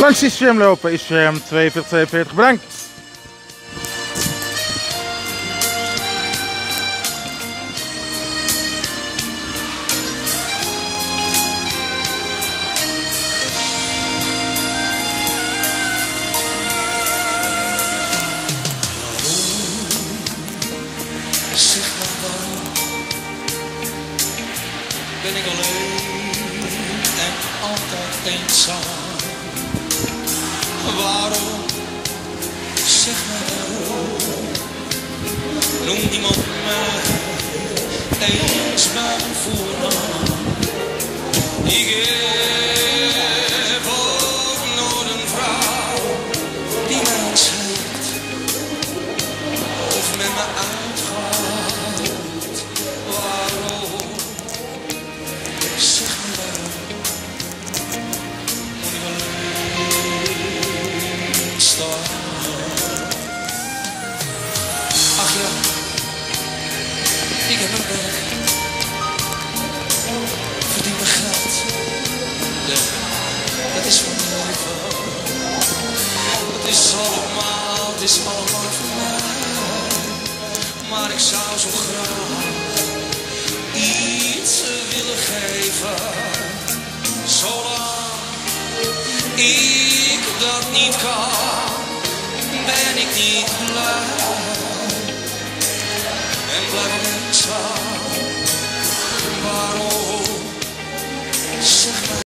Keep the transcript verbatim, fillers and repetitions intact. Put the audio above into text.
Langs is Scherm lopen is Scherm tweeënveertig tweeënveertig bedankt. Ben ik alleen en altijd eenzaam? Waarom? Zeg me waarom? Noem niemand mij eens mijn voornaam. Ik heb ook nooit een vrouw die mij eens heeft of met me uitgaat. Waarom? Zeg me waarom moet ik alleen staan? Ach ja, ik heb een werk, verdien mijn geld, ja, dat is voor mijn leven. Het is allemaal, het is allemaal voor mij, maar ik zou zo graag iets willen geven, zolang ik dat niet kan, ben ik niet blij en blijf ik eenzaam. Waarom?